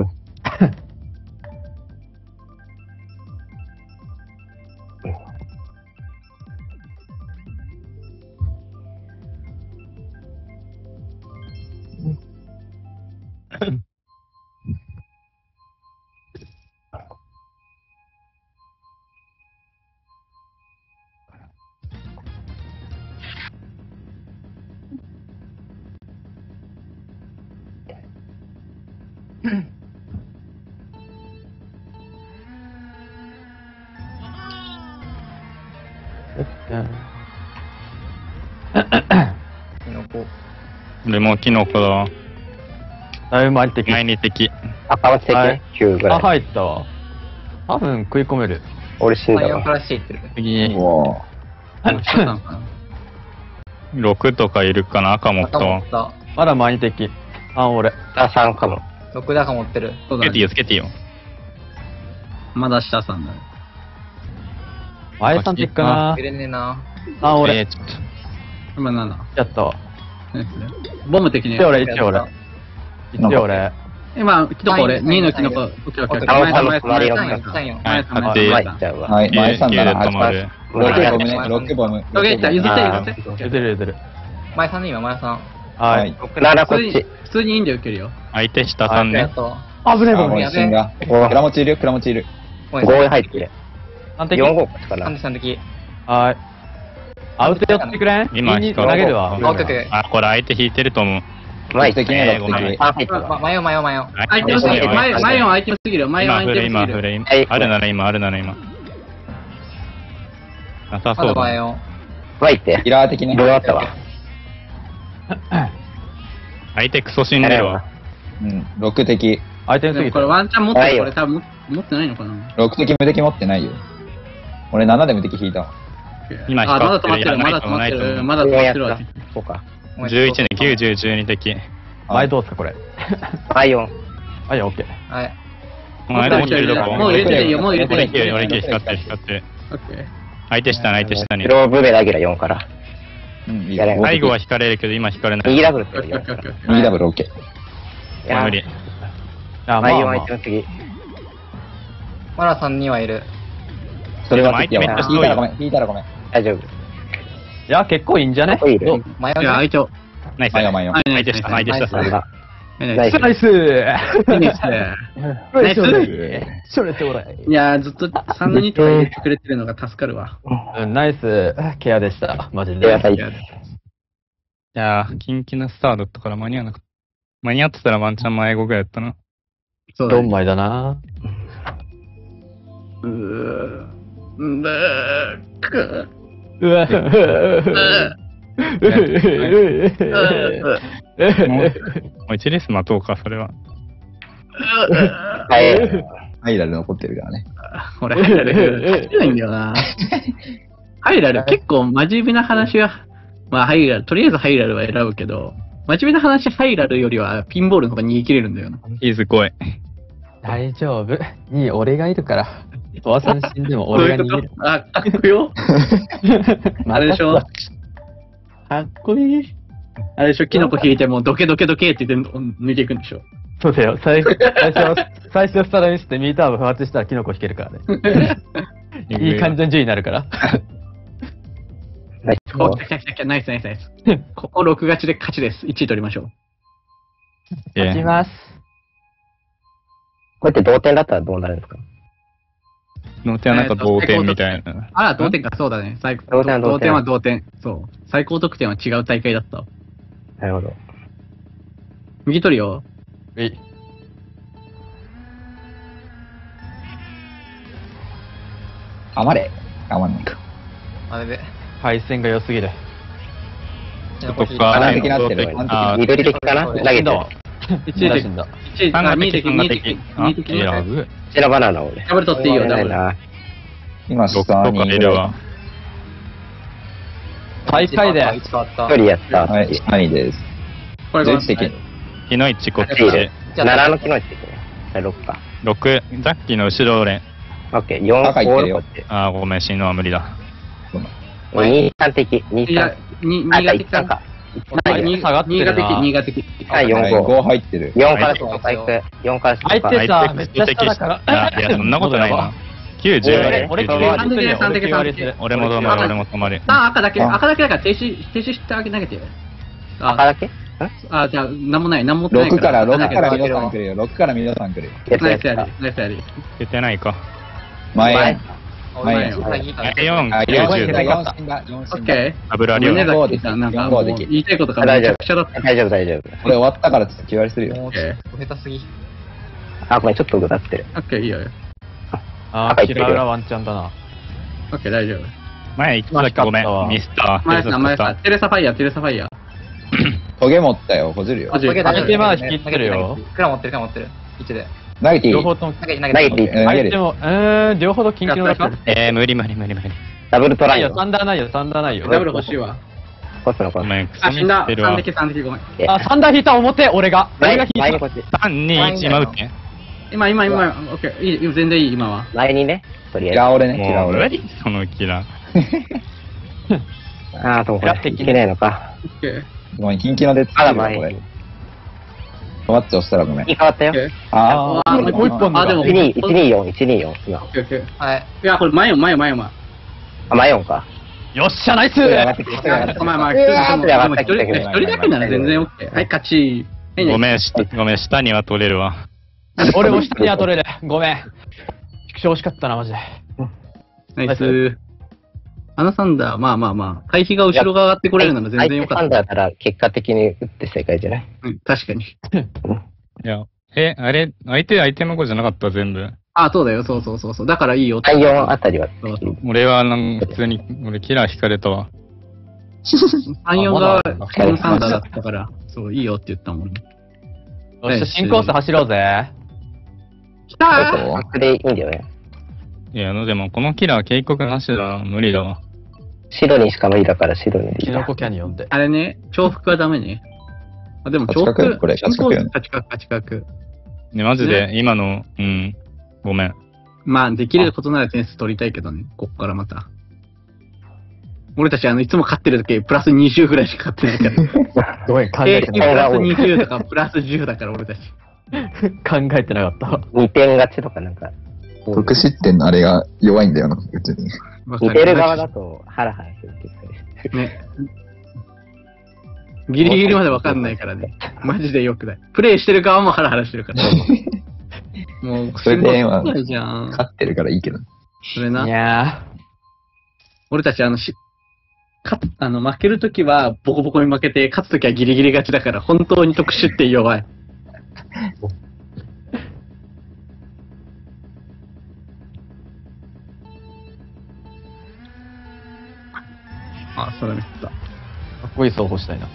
キノコ。 俺もキノコだわ。 だいぶ回ってき前に敵。 赤松的ね、きゅうぐらあ、 い。 入ったわ。多分食い込める。 俺死んださんよんプわ。 ラスいってる。 次、 うわろくとかいるかな、赤持ったわ赤持っ。た。 まだ前に敵。あ、俺。 あ、さんかも。 ろくだか持ってる。 そうだねつけていいよ、つけていいよ。 まだ下さんだね。 前さん敵かな入。れねえな。 あ、俺。 えー、ちょっと。 今なな。 やったわ。 ボム敵ね一。応俺、一応俺。一応俺。 今、キノコ俺、 はいにのキノコ。オッケーオッケーオッケー。 あ前さん前さん隣の前さんさんよん。 前さんはい前前さん行っちゃうわ。 はい、前さんだな。 止まる。 ロケボムね、ロケボム。 ロケいった譲ってあー譲って。 譲る譲る。 前さんね、今、前さん。 はい。 ろく、ななこっ普通にち。、 普通にいいんで受けるよ。 相手下さんね。 ありがとあ、もう危ねえごめん。 一瞬が。 おクラモチいるよ、クラモチいる。 う。 ごへ入ってる。 三敵。 よんごこっちかな三。で三的。 はい。アウト寄ってくれん今に投光るげるわ。 オッケーオッケー。 あ、これ相手引いてると思う。 前行的にえーごめん六的。 あ、入ったわ。 ま、迷う迷う迷う。 相手もすぎる。前、前は相手もすぎる。前は今振る、 相手もすぎる。 今振る、今はい。 あるなら今、あるなら今。なさまそうだね。 だ迷う。 前行って。 キラー的ね。 どうだったわ。 相手クソ死んでるわ。 うん、ろく敵。 相手にすぎてでもこれ。ワンチャン持ってる。 ないよこれ多分持ってないのかな。 ろく敵無敵持ってないよ。俺ななで無敵引いたわ。 今あ、まだ止ま光ってるってる。まだ止まってる。 いやないと思うまだ止まってるわ。 そうか。 じゅういちね、きゅう、じゅう、じゅうに敵。 前どうすかこれ。 前よん。 はい、オッケー。 はい。 もう相手持ってるとこ。 もう入れてていいよ。もう入れて俺ていいよ。 俺光ってる、光ってる。 オッケー。 相手下に、相手下に。 ローブベラギラよんから。 うん、いいやれん最後は引かれるけど、今引かれない。 右ダブルってオッケーオッケーオッケーオッケー。 右ダブル OK。 いや無理。 あ、ま前よんあまあ。 相手の次。 まだ三人はいる。 それは敵やわ。 でも相手引いたらごめん、引いたらごめん。 大丈夫。 いや、結構いいんじゃねここいいる。 迷ういや、相手を。 ナイス。 前よ前よ。 相手下、相手下。 なんだ。 ナイスナイスナイスーナイスナイスそれっておらい。 いやー、ずっとさんのにとか入れてくれてるのが助かるわ。 うん、ナイスケアでした。マジで。 ケア最いやいやー、キンキンなスターだったから間に合わなかった。間に合ってたらワンチャン前後ぐらいだったな。 ドンそうだね。 マイだな。 うーんだーくうわもう一レース待とうか、それは。 はい。 ハイラル残ってるからね。 俺、ハイラル、勝てないんだよな。ハイラル、結構真面目な話は、まあ、ハイラル、とりあえずハイラルは選ぶけど、真面目な話、ハイラルよりはピンボールの方が逃げ切れるんだよな。 ヒーズ来い。 大丈夫。に俺がいるから。おわさん死んでも俺が逃げる。 あ、かっこよ。あれでしょかっこいい。あれでしょ、キノコ引いてもドケドケドケって言って抜いていくんでしょ。 そうだよ。最初、最初、最初スタラにしてミーターブ不発したらキノコ引けるからね。いい感じの順位になるから。 ナイス。 お、来た来た来た来た、ナイスナイスナイス。こころく勝ちで勝ちです。いちい取りましょう。 えいきます。 こうやって同点だったらどうなるんですか？ の手はなんか同点みたいな。 あら、同点か、そうだね。最同点は同点同点は同点。そう。最高得点は違う大会だった。 なるほど。 右取るよ。 うい。 余れ。余んないか。 あれで。 配線が良すぎる。 ちそっか、 安定なってるあー緑的かな投げてる。 いちいで、 死んだ。 いちい、あ、にいで、にいで、にいで、 いや、ブシナバナナをね。 ダブル取っていいよ、ダブル。 ないな。 今、 ロックとか下にいるわ。 大会で。 一変わった。 一人やった。 はい、下にです。 これがじゅういち敵。 日の位こっちいいねで。 じゃあななの木の位置的ね。はいろくか。 ろく、ザッキーの後ろ俺。 オッケー。よん、 赤いってるよこっち。 あー、ごめん、死ぬのは無理だ。 に、さん敵。に、 いやさん。、 に、 あ、 にがいった敵か。 か。 に下がってるなにが敵、にが敵。 はい、よん、 はい、 ご。 ご入ってる。 よんから下回復。よんから下相手さ相手めっちゃ下だからいや、いやそんなことないな。きゅう、じゅう、 俺俺きゅうじゅう三敵で三敵三敵俺も止まる、俺も止まる。 あ、赤だけ、 あ赤だけだから停止、停止してあげなきゃて。あ、 赤だけんあ、じゃあ、なんもない、なんも持ってないろくから、ろくだけどから皆さん来るよ。ろくから皆さん来るよ。 やつやつナイスやり、ナイスやり。 出てないか。 前前よ。 前前よよ。 よん、 あ、 きゅう、 よんじゅう。 死んだ、よん死んだ、よん死んだ。 オッケー。 油量胸よん崎さん、なんかよんもう号でき言いたいことがめちゃくちゃだった。 大丈夫、大丈夫。 これ終わったからちょっと気割りするよ。 もうちょっと下手すぎ。 あ、ごめん、ちょっとぐだってる。 オッケー、いいよ。 あー、 赤いってるよオッケー、ワンチャンだな。オッケー、大丈夫。 前いつだっけごめん。ミスター。 前さん、前さん、テレサファイヤー、テレサファイヤー。 トゲ持ったよ、ほじるよ。 マジで相手まだ引きつけるよ。 クラ持ってる、クラ持ってる。いちで。 投げていい両方とも。 投げて、投投げていいえー投げる相手も、えー、両方と緊急の出しえー、無理無理無理無理。 ダブルトライよないよ、。サンダーないよ、サンダーないよ。 ダブル欲しいわ。 コスのコス。 ごめん、クソあ、 ミ死んだ。 スってるわ。 三敵、三敵、ごめん。 あ、サンダー引いた、表、俺が。俺が引いた。 前にこっち。 さん、に、いち、今打って。 今、今、今、オッケー、いい、全然いい、今は。 前にね、とりあえず。 嫌俺ね、嫌もう無俺。 理、そのキラ。 あー、そうこれ。いけないのか。 オッケー。 ごめん、緊急のでまだ前これに。。 止まっちゃ押したらごめん。 いい変わったよ。 オッケー。 ああー、 もう一本あ、でも、 いちにい、いちにいよん、いちにいよん。今。 オッケー、オッケー。 はい。 いや、これ、前よ、前よ、前よ、前。 あ、前よんか。 よっしゃ、ナイス。 上がってきて、上がってきて。 まあまあ、 うわーでもって上がってきて一人一人だけなら全然 OK。はい、勝ち。はいごめん、下ごめん、下には取れるわ。 俺も下には取れる。ごめん。縮小惜しかったな、マジで。 ナイス。アナサンダー、まあまあまあ、回避が後ろが上がってこれるなら全然よかった。 相手サンダーなら結果的に打って正解じゃないうん、確かに。 いや、え、あれ、相手、相手の子じゃなかった、全部。 あ、そうだよ、そうそうそうそう。だからいいよって。 さん、よんあたりは。 そうそう俺はなんか普通に、俺キラー引かれたわ。 さん、よんがあまだアナサンダーだったから、そう、いいよって言ったもん。 よっしゃ、新コース走ろうぜ。 来たーバックでいいんだよね。 いや、でもこのキラー警告なしだ、無理だわ。 白にしか無理だから白にできた。 キノコキャニオンで。 あれね、重複はダメね。あ、でも重勝ち確複、 これ勝ち確よね勝ち確、勝ち確。 ね、マジで、今の、うん、ごめん。 まあ、できることなら点数取りたいけどね、こっからまた。俺たち、あの、いつも勝ってる時、プラスにじゅうぐらいしか勝ってないから。 ごめん、考え平均てなかっプラスにじゅうとか、プラスじゅうだから、俺たち。 た。考えてなかった。 にてん勝ちとかなんか。 得失点のあれが弱いんだよな、うちに。 わか似てる側だとハラハラするっていうかね。ギリギリまでわかんないからね。マジでよくない。プレイしてる側もハラハラしてるから。もう、 それでまあしんどくないじゃん。 勝ってるからいいけど。 それな。 いや俺たち、あの、し、かあの、負けるときはボコボコに負けて、勝つときはギリギリ勝ちだから、本当に特殊って弱い。あ、それめっちゃ。 ー、かっこいい走法したいな。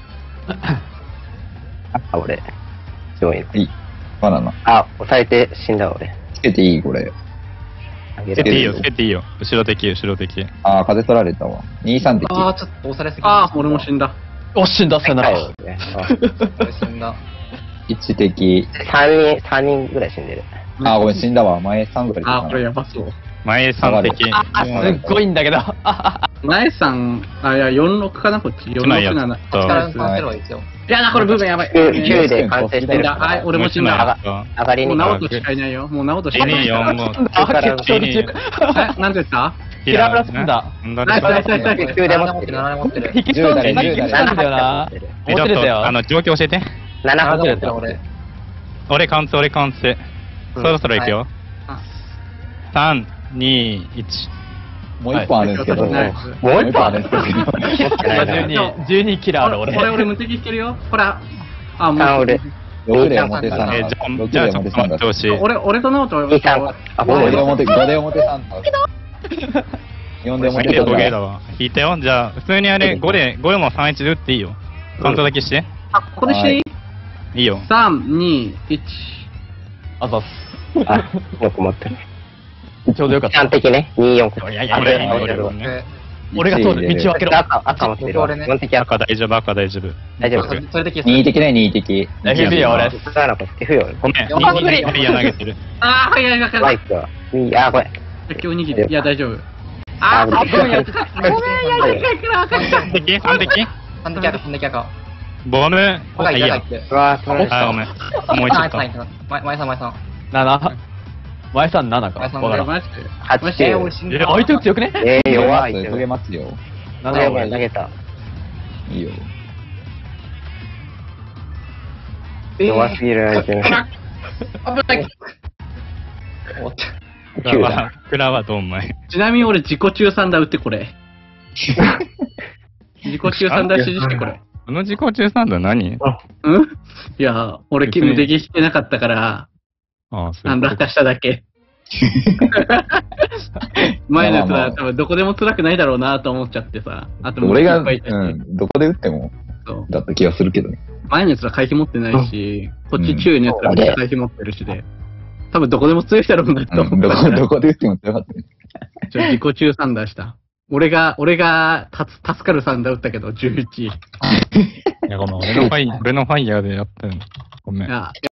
あ、俺。すごい。 いい。バナナ。 あ、押されて死んだ俺。 つけていいこれ。 あげる。 つけていいよ、つけていいよ。後ろ敵、後ろ敵。 あー、風取られたわ。に、さん敵。 ああ、ちょっと押されすぎああ、俺も死んだ。 おっしんだ、さよなら。 よね。 俺死んだ。 いち敵。 さんにん、さんにんぐらい死んでる。 あー、ごめん、死んだわ。前さんぐらいああ、これや。 やばそう。 前さん敵。 あ、すっごいんだけど。 前さん、あ、いや、よんろくかな、こっち。よんろくなな。 一枚やっ力のパンセロは一応。 いやな、これ部分やばい。 きゅうきゅうで完成してるかはい、 ら。 俺も死んもう一枚だ。 やった上がりにもう直人しかいないよ。もう直人しかいない。 いいよ、もう。 あ、決勝中。 え、なんでしたキラープラスんだ。 なんだナイスナイスナイスナイス。 きゅうでなな持ってる、 持ってる。 なな持ってる。 引きそうで何決したんだよな。 えちょっ持ってたよと、あの、状況教えて。 なななな持っる持っててる、俺。 俺カウンツ、俺カウンツ。そろそろ行くよ。 あさん、に、いち。 もう一本あるんですけど。 はいもう一本あるあるんですけど。 じゅうに、じゅうにキラーある俺。 これ俺無敵してるよ。ほら。あ、もう。 あ俺。 ろくで表さん。 えー、じゃろあ、じゃあ、 くでちょっと表さんだ。 待ってほしい。 俺、俺と直人に、さん。あ、 ごでもう表、ごで表さんだ。よんで表ごゲーさん。 だわ。引いたよ。じゃあ、普通にあれ、ごで、ごでもさんいちで打っていいよ。カウントだけして。 あ、ここでしていいいいよ。 さん、に、いち。 あざっあ、よく持ってる。 す。ちょうどよかったさん。敵ね。に、よん。 いやいやい俺やいや俺俺ねで俺が通る道を開けろ。 赤、赤持ってるわ。 俺ねよん敵赤。 赤大丈夫、赤大丈夫。 大丈夫。 それで消す。 に敵ね、に敵。 エフビー よ俺。 さらこ F よ。 ごめん、 よんにににや投げてる。 あー、早い、わかる。 ライトは。に、あ、これ。 今日にぎり。いや、大丈夫。あー、 あごめん、やってた。ごめん、やりたいから分かった。 さん敵 ?さん 敵三敵赤、三敵赤。 ボム。 これあ、いいや。 って。 うわー、それ。 あ、ごめん。もう一前さん、 度。 前さん、前さん、前さん。 なな。前さんななか。 前さんわからん。 マジで。 はち。 えー、俺死んえ、 だ。 相手強くねえー、弱い。 増えますよ。 なやばい、 な投げた。 いいよ。 弱すぎる相手の。 危ない。 きゅうだ。 クラは、クラはどんまい。 ちなみに俺自己中三打打ってこれ。自己中三打指示してこれ。 この自己中三度は何うんいや、俺、無敵してなかったから、 ああ、そうあの落下しただけ。前のやつは多分どこでも辛くないだろうなと思っちゃってさ。あと俺が、ういっぱいいたしん、どこで打っても、 そうだった気がするけどね。 前のやつは回避持ってないし、こっち中のやつらも回避持ってるしで、多分どこでも強いだろうなとうん、どこ、 思ったから、 どこで打っても強かったね。 ちょ自己中三打した。俺が、俺が、たつ、助かる三打打ったけど、じゅういち。いいや、ごめん、俺のファイ、俺のファイヤーでやったの。ごめん。 や、